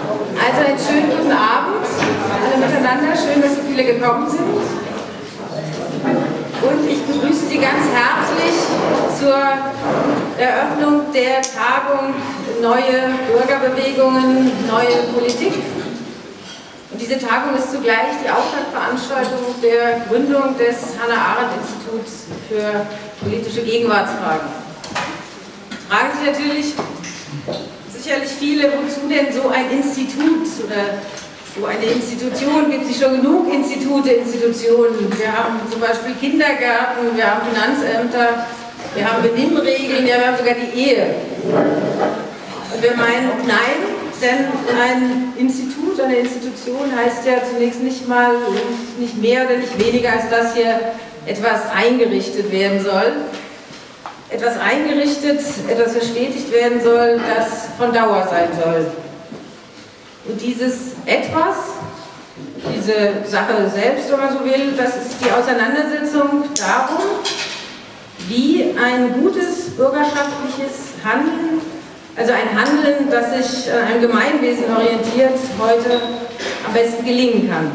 Also einen schönen guten Abend alle miteinander. Schön, dass so viele gekommen sind. Und ich begrüße Sie ganz herzlich zur Eröffnung der Tagung Neue Bürgerbewegungen, neue Politik. Und diese Tagung ist zugleich die Auftaktveranstaltung der Gründung des Hannah-Arendt-Instituts für politische Gegenwartsfragen. Fragen sich natürlich sicherlich viele, wozu denn so ein Institut oder so eine Institution? Gibt es schon genug Institute, Institutionen? Wir haben zum Beispiel Kindergärten, wir haben Finanzämter, wir haben Benimmregeln, ja, wir haben sogar die Ehe. Und wir meinen, nein, denn ein Institut, eine Institution heißt ja zunächst nicht mehr oder nicht weniger, als dass hier etwas eingerichtet werden soll. Etwas eingerichtet, etwas verstetigt werden soll, das von Dauer sein soll. Und dieses Etwas, diese Sache selbst, wenn man so will, das ist die Auseinandersetzung darum, wie ein gutes bürgerschaftliches Handeln, also ein Handeln, das sich an einem Gemeinwesen orientiert, heute am besten gelingen kann.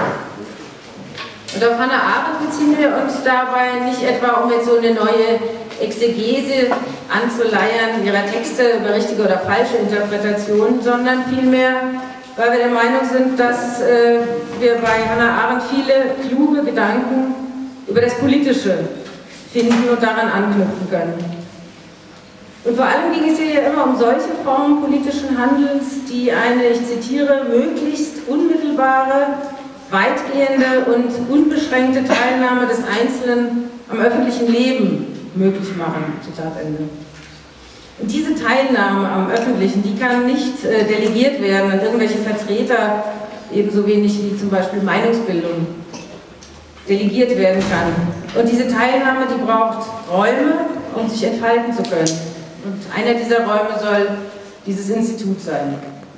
Und auf Hannah Arendt beziehen wir uns dabei nicht etwa, um jetzt so eine neue Exegese anzuleiern ihrer Texte über richtige oder falsche Interpretationen, sondern vielmehr, weil wir der Meinung sind, dass wir bei Hannah Arendt viele kluge Gedanken über das Politische finden und daran anknüpfen können. Und vor allem ging es hier ja immer um solche Formen politischen Handelns, die eine, ich zitiere, möglichst unmittelbare, weitgehende und unbeschränkte Teilnahme des Einzelnen am öffentlichen Leben möglich machen. Zitat Ende. Und diese Teilnahme am Öffentlichen, die kann nicht delegiert werden an irgendwelche Vertreter, ebenso wenig wie zum Beispiel Meinungsbildung delegiert werden kann. Und diese Teilnahme, die braucht Räume, um sich entfalten zu können. Und einer dieser Räume soll dieses Institut sein.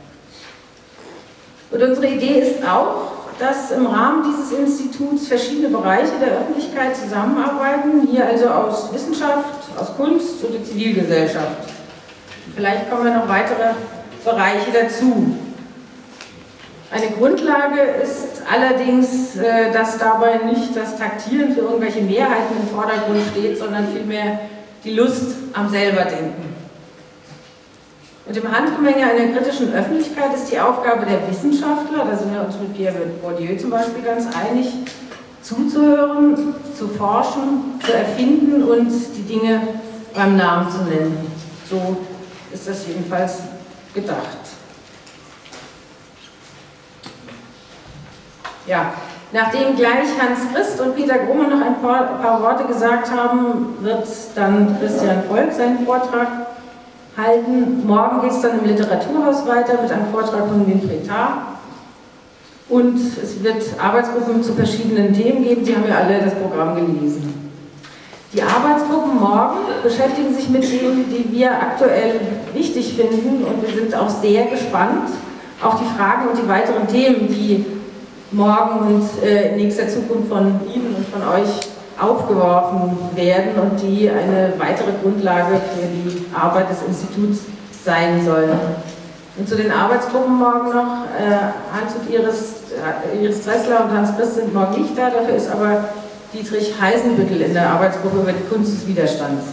Und unsere Idee ist auch, dass im Rahmen dieses Instituts verschiedene Bereiche der Öffentlichkeit zusammenarbeiten, hier also aus Wissenschaft, aus Kunst oder Zivilgesellschaft. Vielleicht kommen noch weitere Bereiche dazu. Eine Grundlage ist allerdings, dass dabei nicht das Taktieren für irgendwelche Mehrheiten im Vordergrund steht, sondern vielmehr die Lust am Selberdenken. Und im Handgemenge einer kritischen Öffentlichkeit ist die Aufgabe der Wissenschaftler, da sind wir uns mit Pierre Bourdieu zum Beispiel ganz einig, zuzuhören, zu forschen, zu erfinden und die Dinge beim Namen zu nennen. So ist das jedenfalls gedacht. Ja, nachdem gleich Hans Christ und Peter Grohmann noch ein paar Worte gesagt haben, wird dann Christian Volk seinen Vortrag halten. Morgen geht es dann im Literaturhaus weiter mit einem Vortrag von Winfried Tarr. Und es wird Arbeitsgruppen zu verschiedenen Themen geben. Sie haben ja alle das Programm gelesen. Die Arbeitsgruppen morgen beschäftigen sich mit Themen, die wir aktuell wichtig finden. Und wir sind auch sehr gespannt auf die Fragen und die weiteren Themen, die morgen und in nächster Zukunft von Ihnen und von euch aufgeworfen werden und die eine weitere Grundlage für die Arbeit des Instituts sein sollen. Und zu den Arbeitsgruppen morgen noch, Hans und Iris Dressler und Hans Christ sind morgen nicht da, dafür ist aber Dietrich Heisenbüttel in der Arbeitsgruppe über die Kunst des Widerstands.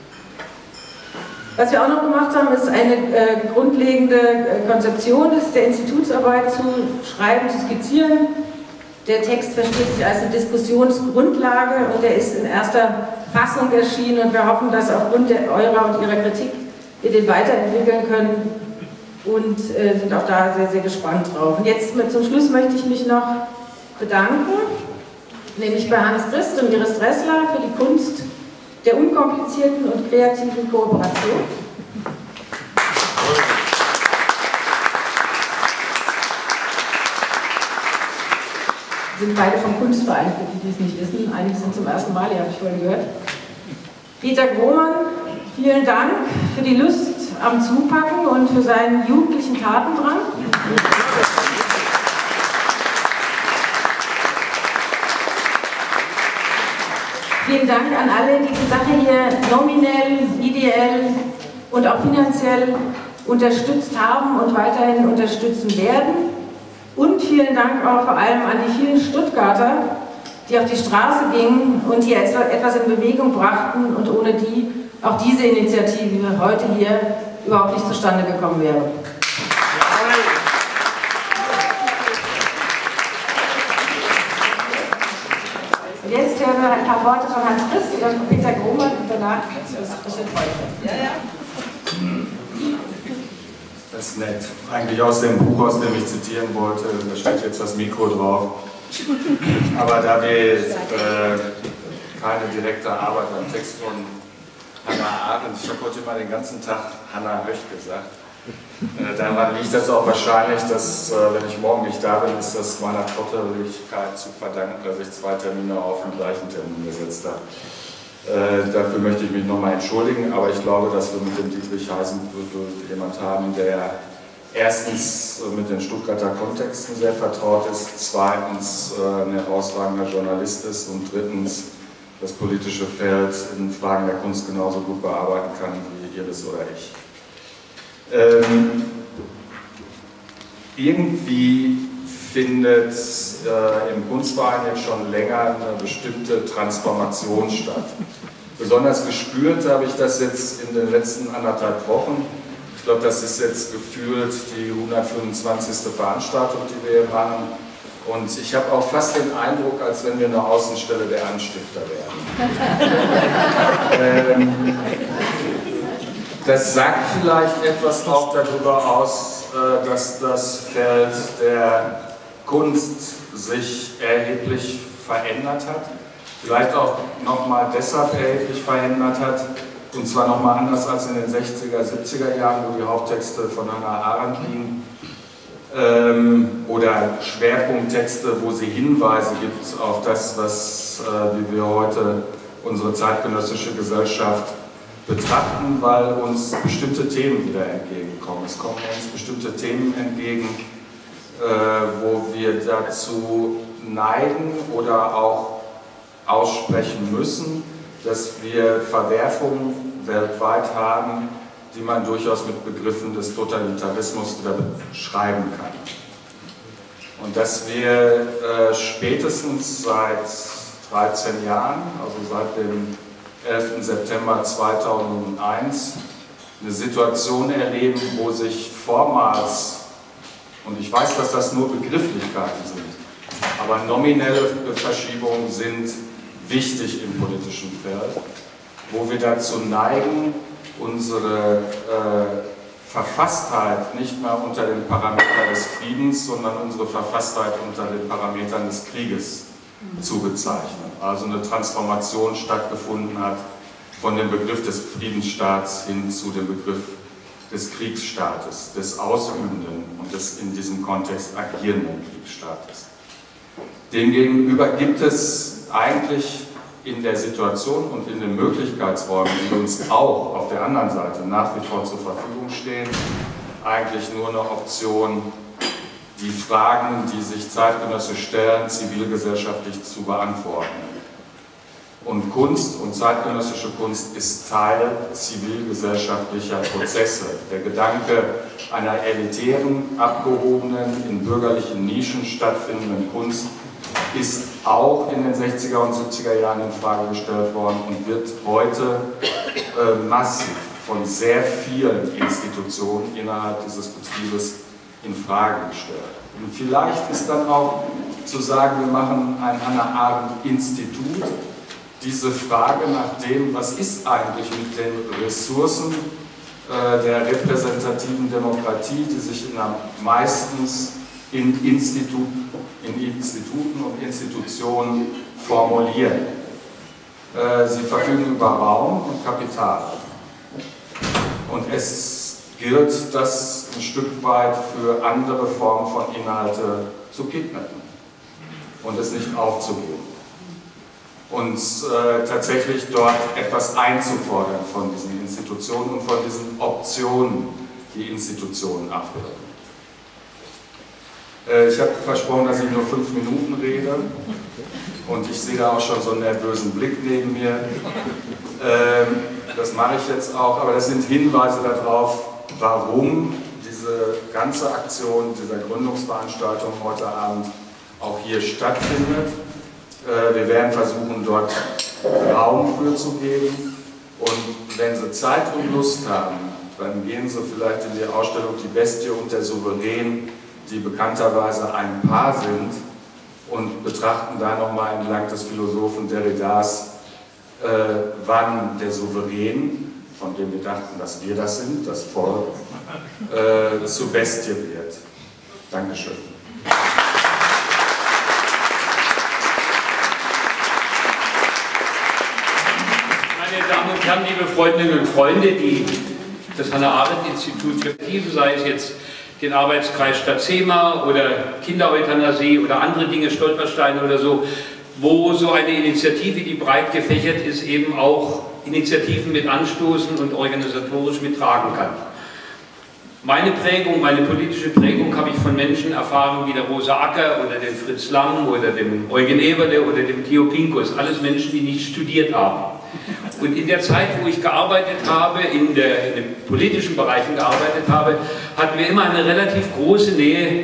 Was wir auch noch gemacht haben, ist eine grundlegende Konzeption der Institutsarbeit zu schreiben, zu skizzieren. Der Text versteht sich als eine Diskussionsgrundlage und der ist in erster Fassung erschienen und wir hoffen, dass aufgrund eurer und ihrer Kritik wir den weiterentwickeln können und sind auch da sehr, sehr gespannt drauf. Und jetzt zum Schluss möchte ich mich noch bedanken, nämlich bei Hans Christ und Iris Dressler für die Kunst der unkomplizierten und kreativen Kooperation. Sind beide vom Kunstverein, für die es nicht wissen. Einige sind zum ersten Mal, die habe ich vorhin gehört. Peter Grohmann, vielen Dank für die Lust am Zupacken und für seinen jugendlichen Tatendrang. Vielen Dank an alle, die die Sache hier nominell, ideell und auch finanziell unterstützt haben und weiterhin unterstützen werden. Und vielen Dank auch vor allem an die vielen Stuttgarter, die auf die Straße gingen und hier etwas in Bewegung brachten und ohne die auch diese Initiative heute hier überhaupt nicht zustande gekommen wäre. Und jetzt hören wir ein paar Worte von Hans Christ, dann von Peter Grohmann und danach ist es ein bisschen weiter. Das ist nett. Eigentlich aus dem Buch, aus dem ich zitieren wollte, da steht jetzt das Mikro drauf. Aber da wir keine direkte Arbeit am Text von Hannah Arendt, ich habe heute mal den ganzen Tag Hannah Höch gesagt, daran liegt das auch wahrscheinlich, dass, wenn ich morgen nicht da bin, ist das meiner Trotteligkeit zu verdanken, dass ich 2 Termine auf den gleichen Termin gesetzt habe. Dafür möchte ich mich nochmal entschuldigen, aber ich glaube, dass wir mit dem Dietrich Heisenbüttel jemand haben, der erstens mit den Stuttgarter Kontexten sehr vertraut ist, zweitens ein herausragender Journalist ist und drittens das politische Feld in Fragen der Kunst genauso gut bearbeiten kann wie Iris oder ich. Irgendwie findet im Kunstverein jetzt schon länger eine bestimmte Transformation statt. Besonders gespürt habe ich das jetzt in den letzten 1,5 Wochen. Ich glaube, das ist jetzt gefühlt die 125. Veranstaltung, die wir hier machen. Und ich habe auch fast den Eindruck, als wenn wir eine Außenstelle der Anstifter wären. Das sagt vielleicht etwas auch darüber aus, dass das Feld der Kunst sich erheblich verändert hat. Vielleicht auch nochmal deshalb erheblich verändert hat, und zwar nochmal anders als in den 60er, 70er Jahren, wo die Haupttexte von Hannah Arendt liegen, oder Schwerpunkttexte, wo sie Hinweise gibt auf das, wie wir heute unsere zeitgenössische Gesellschaft betrachten, weil uns bestimmte Themen wieder entgegenkommen. Es kommen uns bestimmte Themen entgegen, wo wir dazu neigen oder auch aussprechen müssen, dass wir Verwerfungen weltweit haben, die man durchaus mit Begriffen des Totalitarismus wieder beschreiben kann. Und dass wir spätestens seit 13 Jahren, also seit dem 11. September 2001, eine Situation erleben, wo sich vormals, und ich weiß, dass das nur Begrifflichkeiten sind, aber nominelle Verschiebungen sind wichtig im politischen Feld, wo wir dazu neigen, unsere Verfasstheit nicht mehr unter den Parametern des Friedens, sondern unsere Verfasstheit unter den Parametern des Krieges zu bezeichnen. Also eine Transformation stattgefunden hat von dem Begriff des Friedensstaats hin zu dem Begriff des Kriegsstaates, des ausübenden und des in diesem Kontext agierenden Kriegsstaates. Demgegenüber gibt es eigentlich in der Situation und in den Möglichkeitsräumen, die uns auch auf der anderen Seite nach wie vor zur Verfügung stehen, eigentlich nur eine Option, die Fragen, die sich zeitgenössisch stellen, zivilgesellschaftlich zu beantworten. Und Kunst und zeitgenössische Kunst ist Teil zivilgesellschaftlicher Prozesse. Der Gedanke einer elitären, abgehobenen, in bürgerlichen Nischen stattfindenden Kunst ist auch in den 60er und 70er Jahren in Frage gestellt worden und wird heute massiv von sehr vielen Institutionen innerhalb dieses Betriebes in Frage gestellt. Und vielleicht ist dann auch zu sagen, wir machen ein Hannah Arendt Institut, diese Frage nach dem, was ist eigentlich mit den Ressourcen der repräsentativen Demokratie, die sich meistens in Instituten und Institutionen formulieren. Sie verfügen über Raum und Kapital. Und es gilt, das ein Stück weit für andere Formen von Inhalte zu kidnappen und es nicht aufzugeben. Und tatsächlich dort etwas einzufordern von diesen Institutionen und von diesen Optionen, die Institutionen abbilden. Ich habe versprochen, dass ich nur 5 Minuten rede und ich sehe da auch schon so einen nervösen Blick neben mir. Das mache ich jetzt auch, aber das sind Hinweise darauf, warum diese ganze Aktion, dieser Gründungsveranstaltung heute Abend auch hier stattfindet. Wir werden versuchen, dort Raum für zu geben. Und wenn Sie Zeit und Lust haben, dann gehen Sie vielleicht in die Ausstellung Die Bestie und der Souverän, die bekannterweise ein Paar sind, und betrachten da nochmal entlang des Philosophen Derridas, wann der Souverän, von dem wir dachten, dass wir das sind, das Volk, zur Bestie wird. Dankeschön. Meine Damen und Herren, liebe Freundinnen und Freunde, die das Hannah-Arendt-Institut für Perspektive, sei es jetzt den Arbeitskreis Stadtzema oder Kindereuthanasie oder andere Dinge, Stolpersteine oder so, wo so eine Initiative, die breit gefächert ist, eben auch Initiativen mit anstoßen und organisatorisch mittragen kann. Meine Prägung, meine politische Prägung habe ich von Menschen erfahren wie der Rosa Acker oder dem Fritz Lang oder dem Eugen Eberle oder dem Theo Pinkus, alles Menschen, die nicht studiert haben. Und in der Zeit, wo ich gearbeitet habe, in den politischen Bereichen gearbeitet habe, hatten wir immer eine relativ große Nähe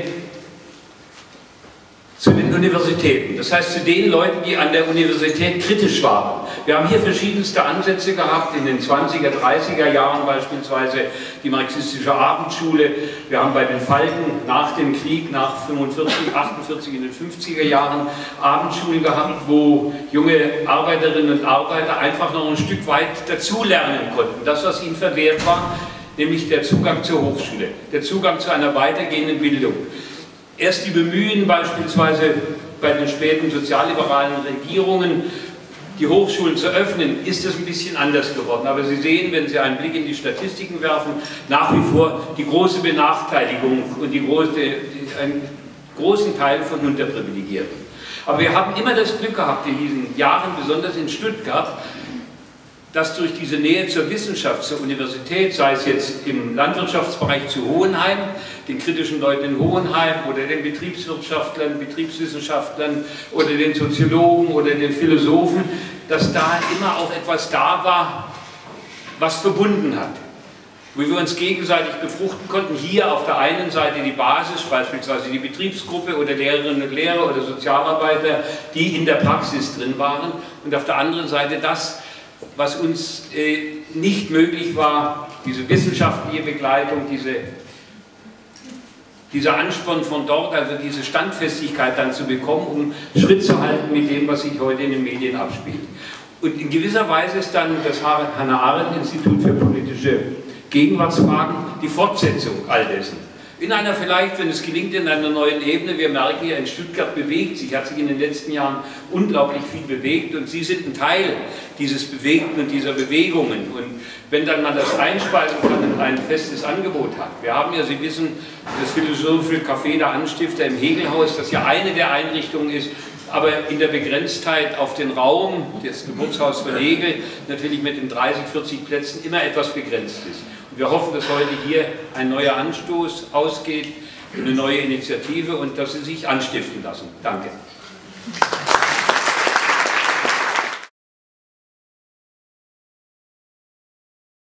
zu den Universitäten. Das heißt, zu den Leuten, die an der Universität kritisch waren. Wir haben hier verschiedenste Ansätze gehabt, in den 20er, 30er Jahren beispielsweise die marxistische Abendschule. Wir haben bei den Falken nach dem Krieg, nach 45, 48 in den 50er Jahren Abendschulen gehabt, wo junge Arbeiterinnen und Arbeiter einfach noch ein Stück weit dazulernen konnten. Das, was ihnen verwehrt war, nämlich der Zugang zur Hochschule, der Zugang zu einer weitergehenden Bildung. Erst die Bemühen beispielsweise bei den späten sozialliberalen Regierungen, die Hochschulen zu öffnen, ist es ein bisschen anders geworden. Aber Sie sehen, wenn Sie einen Blick in die Statistiken werfen, nach wie vor die große Benachteiligung und einen großen Teil von Unterprivilegierten. Aber wir haben immer das Glück gehabt in diesen Jahren, besonders in Stuttgart, dass durch diese Nähe zur Wissenschaft, zur Universität, sei es jetzt im Landwirtschaftsbereich zu Hohenheim, den kritischen Leuten in Hohenheim oder den Betriebswirtschaftlern, Betriebswissenschaftlern oder den Soziologen oder den Philosophen, dass da immer auch etwas da war, was verbunden hat. Wo wir uns gegenseitig befruchten konnten. Hier auf der einen Seite die Basis, beispielsweise die Betriebsgruppe oder Lehrerinnen und Lehrer oder Sozialarbeiter, die in der Praxis drin waren. Und auf der anderen Seite das, was uns nicht möglich war, diese wissenschaftliche Begleitung, dieser Ansporn von dort, also diese Standfestigkeit dann zu bekommen, um Schritt zu halten mit dem, was sich heute in den Medien abspielt. Und in gewisser Weise ist dann das Hannah-Arendt-Institut für politische Gegenwartsfragen die Fortsetzung all dessen. In einer vielleicht, wenn es gelingt, in einer neuen Ebene, wir merken ja, in Stuttgart bewegt sich, hat sich in den letzten Jahren unglaublich viel bewegt und Sie sind ein Teil dieses Bewegten und dieser Bewegungen. Und wenn dann man das einspeisen kann und ein festes Angebot hat. Wir haben ja, Sie wissen, das Philosophische Café der Anstifter im Hegelhaus, das ja eine der Einrichtungen ist, aber in der Begrenztheit auf den Raum, das Geburtshaus von Hegel, natürlich mit den 30, 40 Plätzen immer etwas begrenzt ist. Und wir hoffen, dass heute hier ein neuer Anstoß ausgeht, eine neue Initiative und dass Sie sich anstiften lassen. Danke.